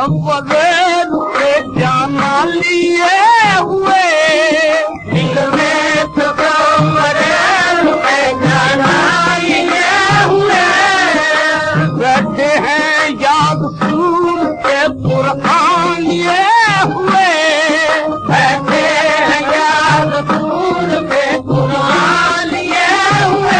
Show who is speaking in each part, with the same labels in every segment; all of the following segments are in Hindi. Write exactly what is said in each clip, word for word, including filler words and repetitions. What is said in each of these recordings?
Speaker 1: मुसव्वरे से जाना लिए हुए दिल में मुसव्वरे से जाना लिए हुए बैठे हैं याद सूर के कुरान लिए हुए बैठे हैं याद सूर के कुरान लिए हुए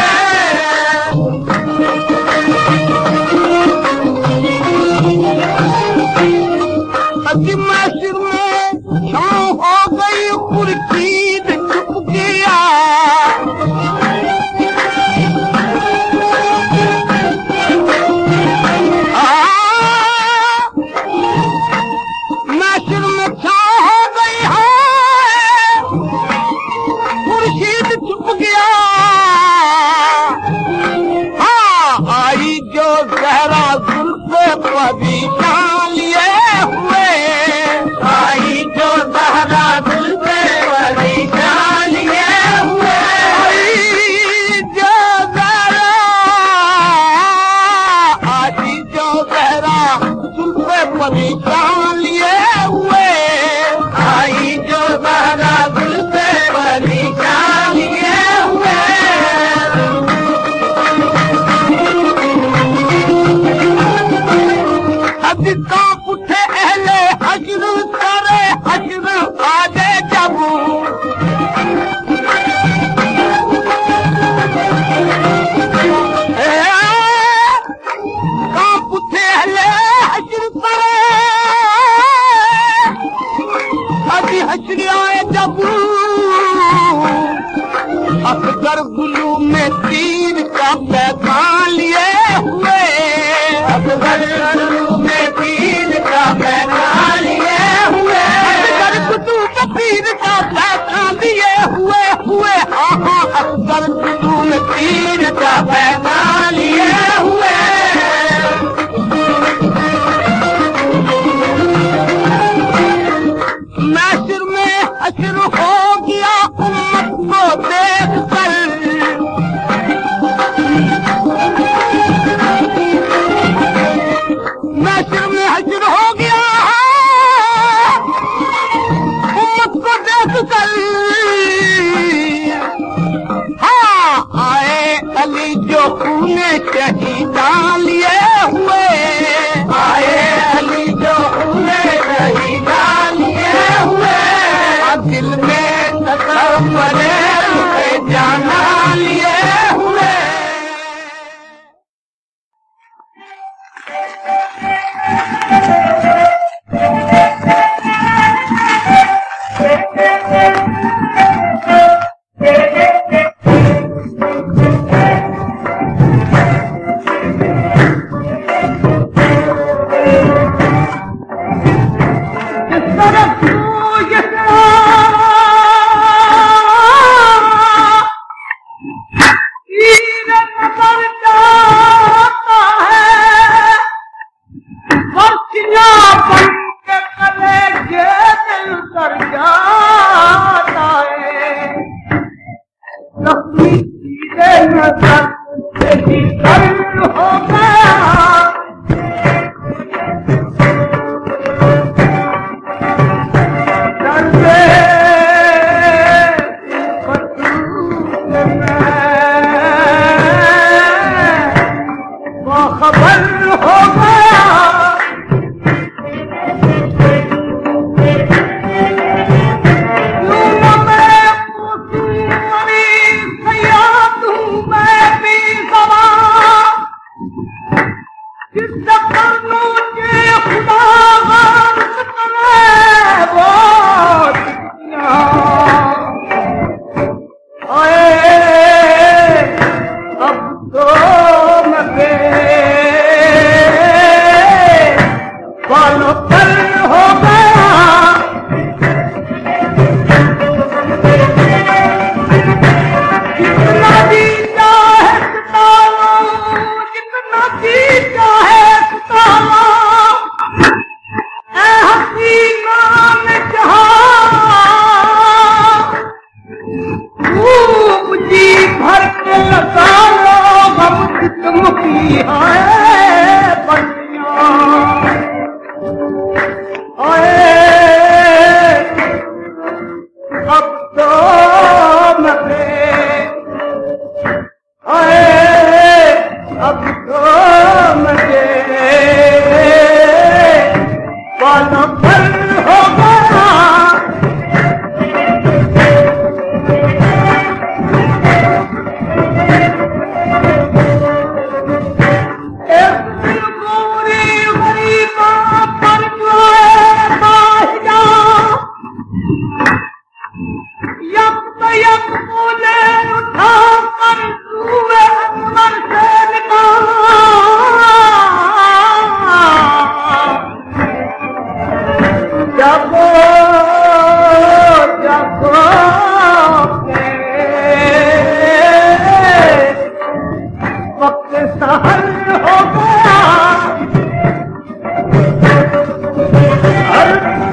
Speaker 1: अजी महशर में छाँव हो गई खुर्शीद छुप गया महशर में छाँव हो गई है खुर्शीद छुप गया हाँ आई जो जहरा जुल्फ़े परेशान लिए हुए आई जो जहरा जुल्फ़े परेशान लिए हुए आई जो जहरा आई जो जहरा जुल्फ़े परेशान लिए हुए आई जो जहरा जुल्फ़े परेशान लिए हुए कांप उठे अहले हश्र करे हश्र आजे जब कांप उठे अहले हश्र करे अभी हश्र आए जब अफसर गुलू में तीर का पैगाम लिए हुए अफसर गुलू में तीर का पैगाम लिए हुए अफसर गुलू में तीर का पैगाम लिए हुए हुए हाँ हाँ अफसर गुलू में तीर का पैगाम लिए हुए महशर में हश्र हो गया उम्मत को देख कर महशर में हश्र हो गया उम्मत को देख कर हाँ आए अली जो खूने शहीदान लिए हुए आए अली जो खूने शहीदान लिए हुए दिल में तसव्वुरे से जाना लिए हुए जगो जगो के वक्त सहर हो गया। हर